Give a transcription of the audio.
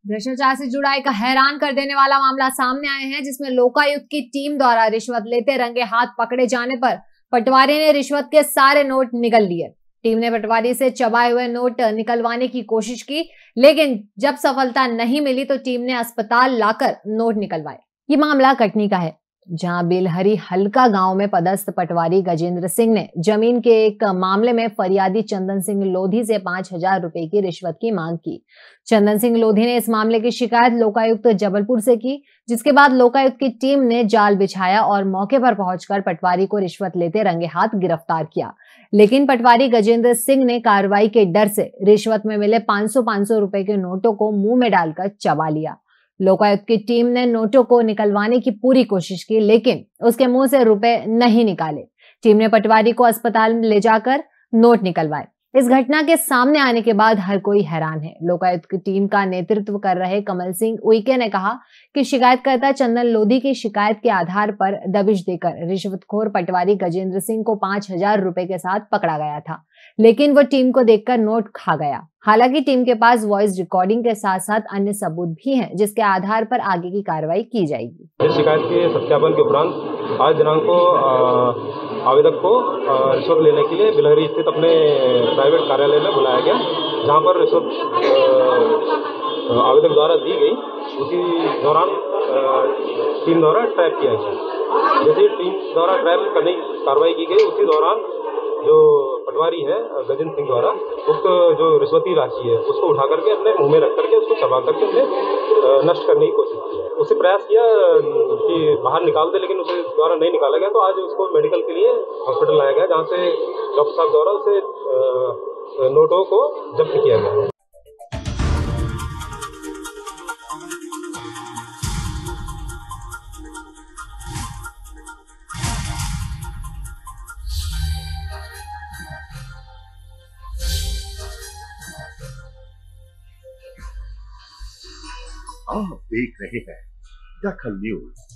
भ्रष्टाचार से जुड़ा एक हैरान कर देने वाला मामला सामने आए हैं, जिसमें लोकायुक्त की टीम द्वारा रिश्वत लेते रंगे हाथ पकड़े जाने पर पटवारी ने रिश्वत के सारे नोट निकल लिए। टीम ने पटवारी से चबाए हुए नोट निकलवाने की कोशिश की, लेकिन जब सफलता नहीं मिली तो टीम ने अस्पताल लाकर नोट निकलवाए। ये मामला कटनी का है, जहां बेलहरी हल्का गांव में पदस्थ पटवारी गजेंद्र सिंह ने जमीन के एक मामले में फरियादी चंदन सिंह लोधी से 5,000 रुपए की रिश्वत की मांग की। चंदन सिंह लोधी ने इस मामले की शिकायत लोकायुक्त जबलपुर से की, जिसके बाद लोकायुक्त की टीम ने जाल बिछाया और मौके पर पहुंचकर पटवारी को रिश्वत लेते रंगे हाथ गिरफ्तार किया। लेकिन पटवारी गजेंद्र सिंह ने कार्रवाई के डर से रिश्वत में मिले 500 रुपए के नोटों को मुंह में डालकर चबा लिया। लोकायुक्त की टीम ने नोटों को निकलवाने की पूरी कोशिश की, लेकिन उसके मुंह से रुपए नहीं निकाले। टीम ने पटवारी को अस्पताल में ले जाकर नोट निकलवाए। इस घटना के सामने आने के बाद हर कोई हैरान है। लोकायुक्त की टीम का नेतृत्व कर रहे कमल सिंह उइके ने कहा कि शिकायतकर्ता चंदन लोधी की शिकायत के आधार पर दबिश देकर रिश्वतखोर पटवारी गजेंद्र सिंह को 5,000 रुपए के साथ पकड़ा गया था, लेकिन वो टीम को देखकर नोट खा गया। हालांकि टीम के पास वॉइस रिकॉर्डिंग के साथ साथ अन्य सबूत भी हैं, जिसके आधार पर आगे की कार्रवाई की जाएगी। इस शिकायत के सत्यापन के उपरांत आज दिनांक को आवेदक को रिश्वत लेने के लिए बिलहरी स्थित अपने प्राइवेट कार्यालय में बुलाया गया, जहां पर रिश्वत आवेदक द्वारा दी गई। उसी दौरान टीम द्वारा ट्रैप किया गया। जैसे टीम द्वारा ट्रैप करने की कार्रवाई की गई, उसी दौरान जो पटवारी है गजेंद्र सिंह द्वारा उक्त जो रिश्वती राशि है उसको उठा करके अपने मुंह में रख करके उसको चबा करके उन्हें नष्ट करने की कोशिश की। उसे प्रयास किया कि बाहर निकाल दे, लेकिन उसे द्वारा नहीं निकाला गया। तो आज उसको मेडिकल के लिए हॉस्पिटल लाया गया, जहाँ से डॉक्टर साहब द्वारा उसे नोटों को जब्त किया गया। आप देख रहे हैं दखल न्यूज।